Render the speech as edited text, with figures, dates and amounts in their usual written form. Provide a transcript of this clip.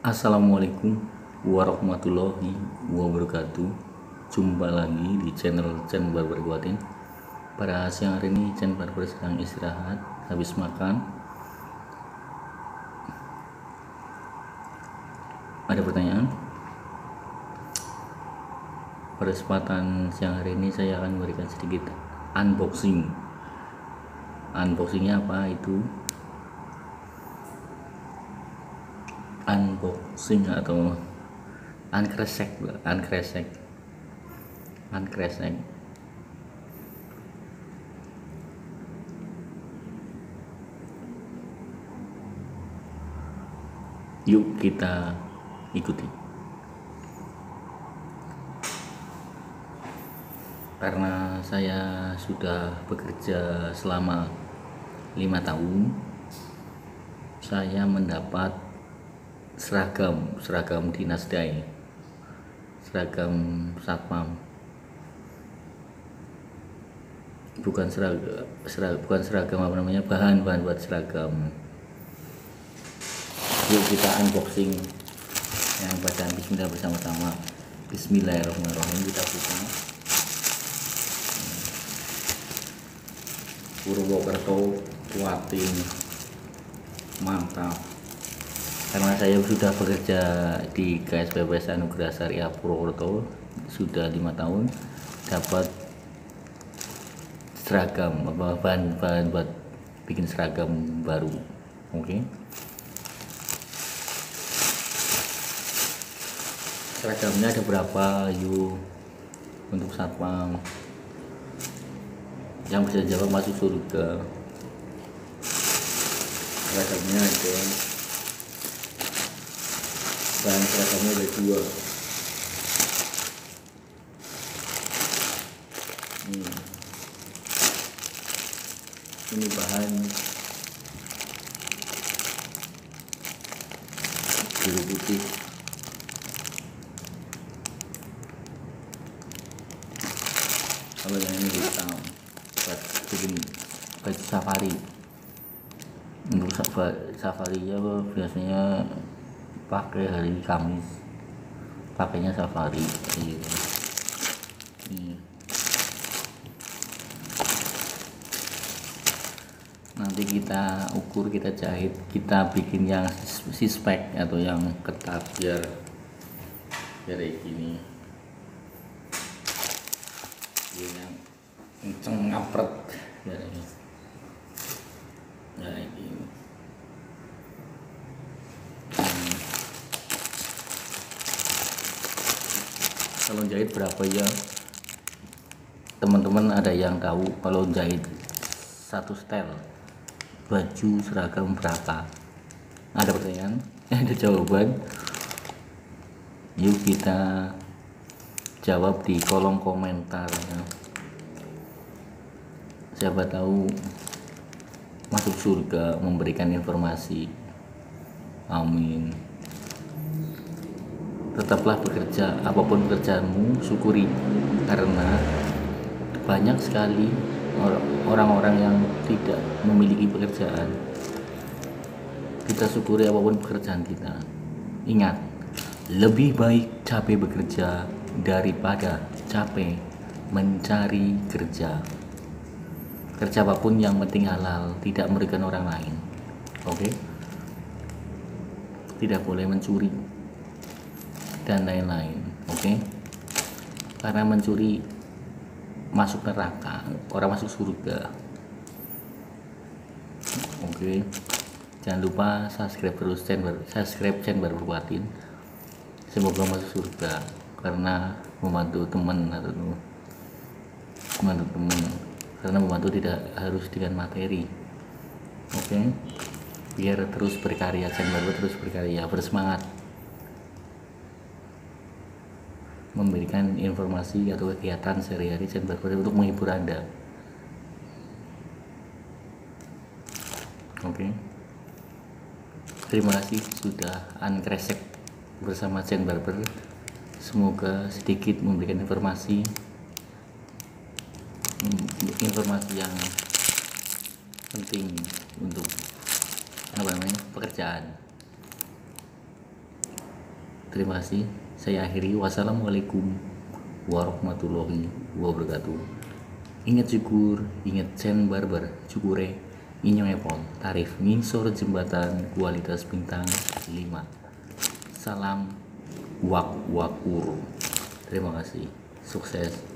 Assalamualaikum warahmatullahi wabarakatuh. Jumpa lagi di channel Chen Barber Kuatin. Pada siang hari ini Chen Barber sedang istirahat habis makan. Ada pertanyaan? Pada kesempatan siang hari ini saya akan memberikan sedikit unboxing. Unboxingnya apa itu? Unboxing atau uncresek. Yuk kita ikuti. Karena saya sudah bekerja selama 5 tahun, saya mendapat seragam dinas dai, seragam satpam, bukan seragam apa namanya, bahan buat seragam. Yuk kita unboxing yang bacaan bismillah bersama-sama. Bismillahirrahmanirrahim. Kita buka. Purwokerto Kuatin, mantap. Karena saya sudah bekerja di KSPPS Anugerah Syariah Purwokerto sudah 5 tahun, dapat seragam bahan buat bikin seragam baru. Oke. Seragamnya ada berapa? Yuk, untuk satpam yang bisa jawab masuk surga. Seragamnya ada, bahan seragamnya ada 2. Ini bahan biru putih, kalau yang ini hitam buat bikin baju safari. Untuk safari ya biasanya pakai hari Kamis, pakainya safari gitu. Nanti kita ukur, kita jahit, kita bikin yang sispek atau yang ketat biar kayak gini, yang kenceng ngapret biar ini kayak gini. Kalau jahit berapa ya teman-teman? Ada yang tahu kalau jahit satu setel baju seragam berapa? Ada pertanyaan? Ada jawaban? Yuk kita jawab di kolom komentar. Siapa tahu masuk surga memberikan informasi. Amin. Tetaplah bekerja, apapun pekerjaanmu syukuri, karena banyak sekali orang-orang yang tidak memiliki pekerjaan. Kita syukuri apapun pekerjaan kita. Ingat, lebih baik capek bekerja daripada capek mencari kerja. Kerja apapun yang penting halal, tidak merugikan orang lain. Oke? Tidak boleh mencuri dan lain-lain. Oke? Karena mencuri masuk neraka, orang masuk surga. Oke. Jangan lupa subscribe terus channel Barber Kuatin. Semoga masuk surga karena membantu teman karena membantu tidak harus dengan materi. Oke. Biar terus berkarya, channel Barber terus berkarya, bersemangat memberikan informasi atau kegiatan sehari-hari channel Barber untuk menghibur Anda. Oke. Terima kasih sudah uncresek bersama Chen Barber. Semoga sedikit memberikan informasi yang penting untuk pekerjaan. Terima kasih. Saya akhiri. Wassalamualaikum warahmatullahi wabarakatuh. Ingat syukur, ingat sen barbar, cukure, inyong epon, tarif nginsor jembatan, kualitas bintang 5. Salam wak wakur. Terima kasih. Sukses.